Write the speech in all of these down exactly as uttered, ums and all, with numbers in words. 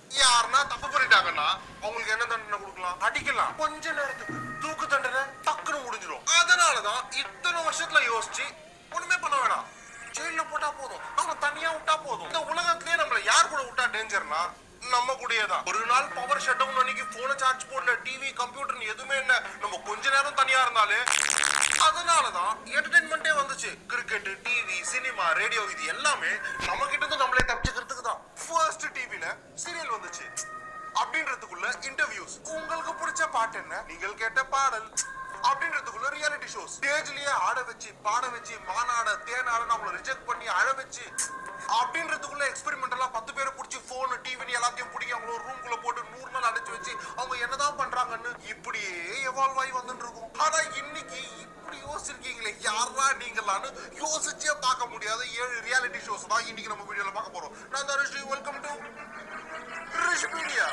யாருன்னா தப்பு பண்ணிட்டாங்கன்னா அவங்களுக்கு என்ன தண்டனை கொடுக்கலாம்? அடிக்கலாம். கொஞ்ச நேரத்துக்கு தூக்கு தண்டனை டக்குன்னு முடிஞ்சிடும். அதனாலதான் இத்தனை வருஷத்துல யோசிச்சு ஒண்ணுமே பண்ண வேணாம், ஜெயில போட்டா போதும், நம்ம தனியா விட்டா போதும். இந்த உலகத்திலேயே நம்மள யார் கூட விட்டா டேஞ்சர்னா நம்ம கூடயேதான். ஒரு நாள் பவர் ஷட் டவுன் அன்னைக்கு போன சார்ஜ் போடல, டிவி கம்ப்யூட்டர் எதுவுமே இல்ல, நம்ம கொஞ்ச நேரம் தனியா இருந்தாலே. அதனாலதான் என்டர்டைன்மெண்டே வந்துச்சு. கிரிக்கெட், டிவி, சினிமா, ரேடியோ, இது எல்லாமே நம்ம கிட்ட இருந்து நம்மளே தப்பிச்சுக்கிறதுக்கு தான். ஃபர்ஸ்ட் டிவில சீரியல் வந்துச்சு, அப்படின்றதுக்குள்ள இன்டர்வியூஸ், உங்களுக்கு பிடிச்ச பாட்டு என்ன, நீங்கள் கேட்ட பாடல் அப்படின்றதுக்குள்ள ரியாலிட்டி ஷோஸ், ஸ்டேஜ்லயே ஆட வச்சு பாட வச்சு மாநாட தேனாட நம்மள ரிஜெக்ட் பண்ணி அழ வச்சு அப்படின்றதுக்குள்ள எக்ஸ்பெரிமெண்ட் எல்லாம் பத்து பேரை பிடிச்சி போன் டிவி எல்லாத்தையும் பிடிக்க அவங்க ஒரு ரூம்குள்ள போட்டு நூறு நாள் அடைச்சு வச்சு அவங்க என்னதான் பண்றாங்கன்னு இப்படியே எவால்வ் ஆகி வந்துட்டு இருக்கும். ஆனா இன்னைக்கு இப்படி யோசிச்சிருக்கீங்களே யாரா நீங்களான்னு யோசிச்சே பார்க்க முடியாத ஏழு ரியாலிட்டி ஷோஸ் தான் இன்னைக்கு நம்ம வீடியோல பார்க்க போறோம். நான் தான் Rishi, welcome to Rishi media.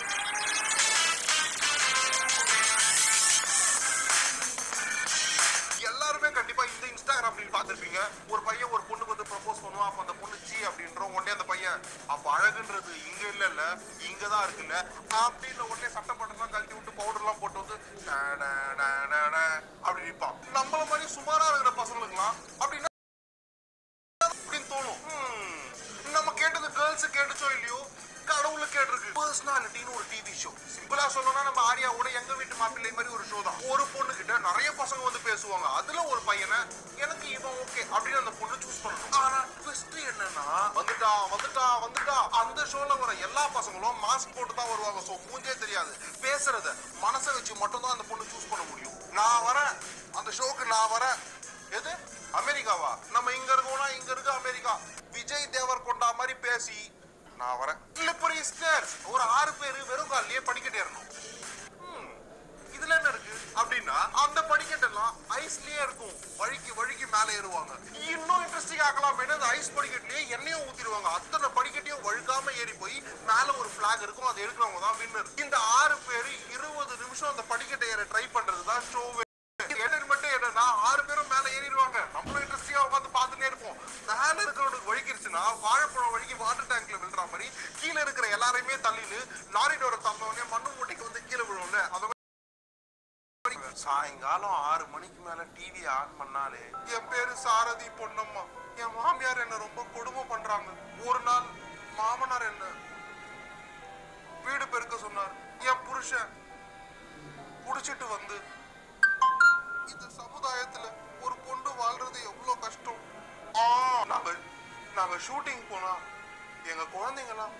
எல்லாருமே கண்டிப்பா இந்த இன்ஸ்டாகிராம் ரீல் பார்த்திருப்பீங்க. ஒரு பையன் ஒரு பொண்ணுக்கு வந்து ப்ரப்போஸ் பண்ணுவான், அப்ப அந்த பொண்ணு சி அப்படின்றோம். உடனே அந்த பையன் அப்ப அழகுன்றது இங்க இல்ல இல்ல இங்கதான் இருக்குல்ல அப்படின்னு உடனே சட்டை பட்டெல்லாம் கழட்டி விட்டு பவுடர் எல்லாம் போட்டு வந்து அப்படி நிற்பான். நம்மள மாதிரி சுமாரா இருக்கிற பசங்களுக்குலாம் அப்படின்னா அப்படின்னு தோணும். நம்ம கேட்டது கேர்ள்ஸ் கேட்டுச்சோ இல்லையோ, கடவுள கேட்டிருக்கு. பர்சனாலிட்டின்னு ஒரு டிவி ஷோ. சிம்பிளா சொல்லணும்னா நம்ம ஆரியாவோட எங்க வீட்டு மாப்பிள்ளை மாதிரி ஒரு ஷோ தான். ஒரு பொண்ணு கிட்ட நிறைய பசங்க வந்து பேசுவாங்க. அதுல ஒரு பையனை எனக்கு இவன் ஓகே அப்படின்னு அந்த பொண்ணு சூஸ் பண்ணணும். ஆனா ட்விஸ்ட் என்னன்னா வந்துட்டா வந்துட்டா வந்துட்டா அந்த ஷோல வர எல்லா பசங்களும் மாஸ்க் போட்டு தான் வருவாங்க. சோ மூஞ்சே தெரியாது. பேசுறத மனசை வச்சு மட்டும் தான் அந்த பொண்ணு சூஸ் பண்ண முடியும். நான் வரேன் அந்த ஷோக்கு, நான் வரேன். எது அமெரிக்காவா? நம்ம இங்க இருக்கோம்னா இங்க இருக்க அமெரிக்கா. விஜய் தேவர் கொண்டா மாதிரி பேசி நான் வரேன். ஒரு ஆறு பேரு வெறும் காலிலேயே படிக்கட்டு ஏறணும். இதுல என்ன இருக்கு அப்படின்னா அந்த படிக்கட்டு எல்லாம் ஐஸ்லயே இருக்கும். வழுக்கி வழுக்கி மேல ஏறுவாங்க. இன்னும் இன்ட்ரெஸ்டிங் ஆக்கலாம், அந்த ஐஸ் படிக்கட்டுலயே எண்ணெயும் ஊத்திடுவாங்க. அத்தனை படிக்கட்டையும் வழுக்காம ஏறி போய் மேல ஒரு பிளாக் இருக்கும், அதை எடுக்கிறவங்க தான் வின்னர். இந்த ஆறு பேரு இருபது நிமிஷம் அந்த படிக்கட்டை ஏற ட்ரை பண்றதுதான் ஷோவே. என்டர்டைன்மெண்ட் என்னன்னா ஆறு பேரும் மேல ஏறிடுவாங்க, நம்மளும் இன்ட்ரெஸ்டிங்கா உட்காந்து பார்த்துட்டே இருப்போம். மேல இருக்கிறவனுக்கு வழுக்கிருச்சுன்னா வாழைப்பழம் வழுக்கி வாட்டர் டேங்க்ல விழுற மாதிரி கீழே இருக்கிற எல்லாரையுமே தள்ளின்னு லாரி டோரை தந்தவனே மண்ணு மூட்டைக்கு வந்து கீழே விழும்ல. அத சாயங்காலம் ஆறு மணிக்கு மேல டிவி ஆன் பண்ணாலே என் பேரு சாரதி பொன்னம்மா, என் மாமியார் என்ன ரொம்ப கொடுமை பண்றாங்க. ஒரு நாள் மாமனார் என்ன வீடு பெருக்க சொன்னார். என் புருஷன் குடிச்சிட்டு வந்து இந்த சமுதாயத்துல ஒரு பொண்ணு வாழ்றது எவ்வளவு கஷ்டம். நாங்க நாங்க ஷூட்டிங் போனா எங்க குழந்தைங்கலாம்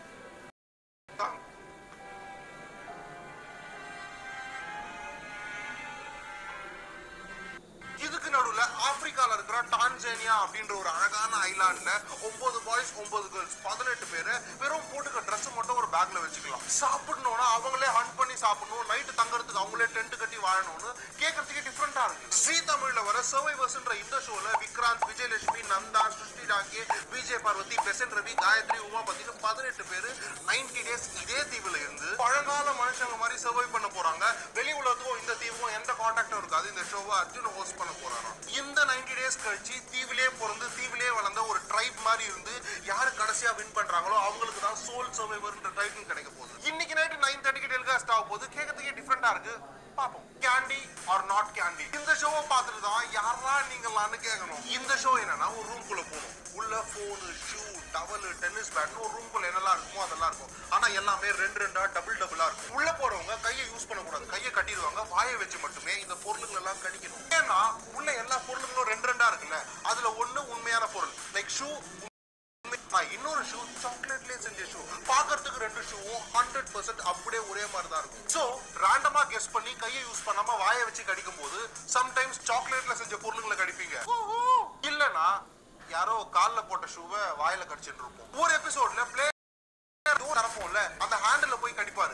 இதுக்கு நடுவுல ஆப்பிரிக்கால இருக்கிற டான்சானியா அப்படின்ற ஒரு அழகான ஐலாண்ட்ல ஒன்பது பாய்ஸ் ஒன்பது கேர்ள்ஸ் பதினெட்டு பேரு வெறும் போட்டுக்க ட்ரெஸ் மட்டும் ஒரு பேக்ல வச்சுக்கலாம். சாப்பிடணும்னா அவங்களே ஹண்ட் பண்ணி சாப்பிடணும், நைட்டு தங்கறதுக்கு அவங்களே டென்ட் கட்டி வாழணும்னு கேட்கறதுக்கு டிஃப்ரெண்டா இருக்கு. ஜீ தமிழ்ல வர சர்வைவர்ஸ்ன்ற இந்த ஷோல விக்ராந்த், விஜயலட்சுமி, நந்தா, சுஷ்டி டாங்கே, விஜய் பார்வதி, பெசன் ரவி, காயத்ரி, உமாபதினு பதினெட்டு பேரு நைன்டி டேஸ் இதே தீவுல இருந்து பழங்கால மனுஷங்க மாதிரி சர்வை பண்ண போறாங்க. வெளி உலகத்துக்கும் இந்த தீவுக்கும் எந்த கான்டாக்டும் இருக்காது. இந்த ஷோவை அர்ஜுன் ஹோஸ்ட் பண்ண போறாராம். இந்த நைன்டி டேஸ் கழிச்சு தீவிலே பிறந்து தீவிலே வளர்ந்த ஒரு ட்ரைப் மாதிரி இருந்து யாரு கடைசியா வின் பண்றாங்களோ அவங்களுக்கு தான் சோல் சர்வைவர்ன்ற டைட்டில் கிடைக்க போகுது. இன்னைக்கு நைட் நைன் தேர்ட்டிக்கு டெலிகாஸ்ட் ஆக போகுது. கேட்கறதுக்கே டிஃப்ரெண்டா இருக்கு. பாப்போம் கேண்டி ஆர் நாட் கேண்டி. இந்த ஷோவை பார்த்துட்டு தான் யாரா நீங்களான்னு கேட்கணும். இந்த ஷோ என்னன்னா ஒரு ரூம் குள்ள போகணும். உள்ள போனு, ஷூ, டவல், டென்னிஸ் பேட், ஒரு ரூம் குள்ள என்னெல்லாம் இருக்குமோ அதெல்லாம் இருக்கும். ஆனா எல்லாமே ரெண்டு ரெண்டா டபுள் டபுளா இருக்கும். உள்ள போறவங்க கையை யூஸ் பண்ணக்கூடாது, கையை கட்டிடுவாங்க. வாயை வச்சு மட்டுமே இந்த பொருளுகள் எல்லாம் கடிக்கணும். ஏன்னா உள்ள எல்லா பொருளுங்களும் ரெண்டு ரெண்டா இருக்குல்ல, அதுல ஒண்ணு உண்மையான பொருள் லைக் ஷூ, இன்னொரு ஷூ சாக்லேட்லயே செஞ்ச ஷூ. பாக்குறதுக்கு ரெண்டு ஷூவும் ஹண்ட்ரட் பர்சன்ட் அப்படியே ஒரே மாதிரி தான் இருக்கும். சோ ரேண்டமா கெஸ் பண்ணி கையை யூஸ் பண்ணாம வாயை வச்சு கடிக்கும் போது சம்டைம்ஸ் சாக்லேட்ல செஞ்ச பொருளுங்களை கடிப்பீங்க. இல்லனா யாரோ கால்ல போட்ட ஷூவை வாயில கடிச்சிட்டு இருப்போம். ஒரு எபிசோட்ல பிளே தரப்போம்ல அந்த ஹேண்டில் போய் கடிப்பாரு.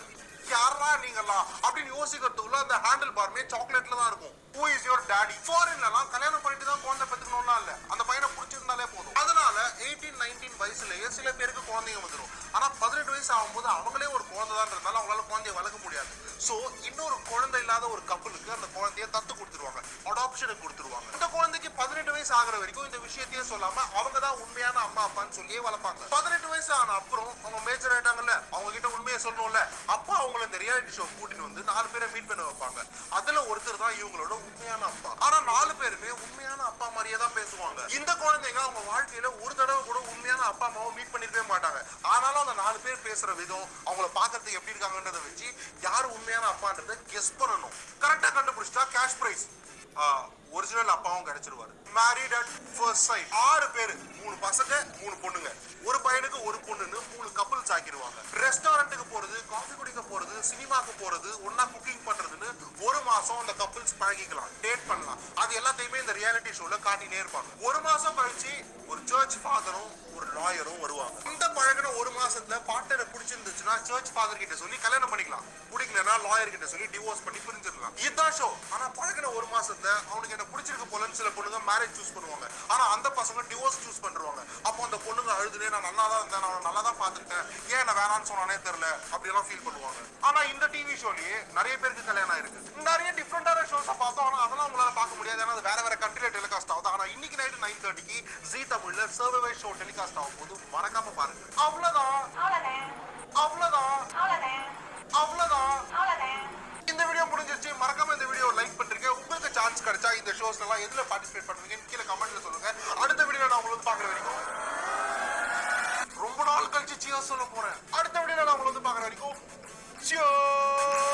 யாரா நீங்களா அப்படின்னு யோசிக்கிறதுக்குள்ள அந்த ஹேண்டில் பார்மே சாக்லேட்ல தான் இருக்கும். Who is your daddy? ஃபாரின்லலாம் கல்யாணம் பண்ணிட்டு தான் குழந்தை பெத்துக்கணும்லாம் இல்ல, அந்த பையனை பிடிச்சிருந்தாலே போதும். அதனால எயிட்டீன் நைன்டீன் வயசுலயே சில பேருக்கு குழந்தைங்க வந்துடும். ஆனா பதினெட்டு வயசு ஆகும்போது அவங்களே ஒரு குழந்தை தான் இருந்தாலும் அவங்களால குழந்தைய வளர்க்க முடியாது. சோ இன்னொரு குழந்தை இல்லாத ஒரு கப்பலுக்கு அந்த குழந்தைய தத்து கொடுத்துருவாங்க, அடாப்ஷனுக்கு கொடுத்துருவாங்க. இந்த குழந்தைக்கு பதினெட்டு வயசு ஆகிற வரைக்கும் இந்த விஷயத்தையே சொல்லாம அவங்க தான் உண்மையான அம்மா அப்பான்னு சொல்லியே வளர்ப்பாங்க. பதினெட்டு வயசு ஆன அப்புறம் அவங்க மேஜர் ஆயிட்டாங்கல்ல, அவங்க கிட்ட உண்மையை சொல்லணும்ல, அப்பா அவங்கள இந்த ரியாலிட்டி ஷோ கூட்டிட்டு வந்து நாலு பேரை மீட் பண்ண வைப்பாங்க. அதுல ஒருத்தர் தான் இவங்களோட உண்மையான அப்பா. ஆனா நாலு பேருமே உண்மையான அப்பா மாதிரியே தான் பேசுவாங்க. இந்த குழந்தைங்க அவங்க வாழ்க்கையில ஒரு தடவை கூட உண்மையான அப்பா அம்மாவை மீட் பண்ணிருக்கவே மாட்டாங்க. ஆனாலும் அந்த நாலு பேர் பேசுற விதம், அவங்கள பாக்கிறதுக்கு எப்படி இருக்காங்கன்றத வச்சு யாரு உண்மையான அப்பான்றத கெஸ் பண்ணணும். கரெக்டா கண்டுபிடிச்சா கேஷ் பிரைஸ், ஒரிஜினல் அப்பாவும் கிடைச்சிருவாரு. மேரிட் அட் ஃபர்ஸ்ட் சைட், ஆறு பேரு, மூணு பசங்க மூணு பொண்ணுங்க, ஒரு பையனுக்கு ஒரு பொண்ணுன்னு மூணு கப்பல்ஸ் ஆக்கிடுவாங்க. ரெஸ்டாரண்ட்டுக்கு போறது, காஃபி குடிக்க போறது, சினிமாக்கு போறது, ஒன்னா குக்கிங் பண்றதுன்னு ஒரு மாசம் அந்த கப்பல்ஸ் பழகிக்கலாம், டேட் பண்ணலாம். அது எல்லாத்தையுமே இந்த ரியாலிட்டி ஷோல காட்டினே இருப்பாங்க. ஒரு மாசம் கழிச்சு ஒரு சர்ச் ஃபாதரும் ஒரு லாயரும் வருவாங்க. இந்த பழகின ஒரு மாசத்துல பார்ட்னரை பிடிச்சிருந்துச்சுன்னா சர்ச் ஃபாதர் கிட்ட சொல்லி கல்யாணம் பண்ணிக்கலாம், பிடிக்கலன்னா லாயர் கிட்ட சொல்லி டிவோர்ஸ் பண்ணி பிரிஞ்சிடலாம். இதுதான் ஷோ. ஆனா பழகின ஒரு மாசத்துல அவனுக்கு என்ன பிடிச்சிருக்க போலன்னு சில பொண்ணுங்க மேரேஜ் சூஸ் பண்ணுவாங்க. ஆனா அந்த பசங்க டிவோர்ஸ் சூஸ் பண்றாங்க. அப்போ அந்த பொண்ணுங்க அழுதுனே நான் நல்லா தான் இருந்தேன், நான் நல்லா தான் பாத்துக்கிட்டேன், ஏன் என்ன வேணான்னு சொன்னானே தெரியல அப்படி எல்லாம் ஃபீல் பண்ணுவாங்க. ஆனா இந்த டிவி ஷோலயே நிறைய பேருக்கு கல்யாணம் ஆயிருக்கு. நிறைய டிஃப்ரெண்டான ஷோஸ் பார்த்தோம். ஆனா அதெல்லாம் உங்களால பார்க்க முடியாது, ஏன்னா வேற வேற கண்ட்ரில டெலிகாஸ்ட் ஆகுது. ஆனா இன்னைக்கு நைட் நைன் தேர்ட்டிக்கு ஜீ தமிழ்ல சர்வைவை ஷோ டெலிகாஸ்ட் ஆகும் போது மறக்காம பாருங்க. அவ்வளவுதான் அவ்வளவுதான் அவ்வளவுதான் இந்த வீடியோ முடிஞ்சிருச்சு. மறக்காம இந்த வீடியோ லைக் பண்ணிருக்கேன். உங்களுக்கு சான்ஸ் கிடைச்சா இந்த ஷோஸ் எல்லாம் எதுல பார்ட்டிசிபேட் பண்ணுவீங்கன்னு கீழே கமெண்ட்ல சொல்லுங்க. அடுத்த வீடியோ நான் உங்களுக்கு பாக்குற வரைக்கும் ரொம்ப நாள் கழிச்சு சியர்ஸ் சொல்ல போறேன். அடுத்த வீடியோ நான் உங்களுக்கு பாக்குற வரைக்கும் சியர்ஸ்.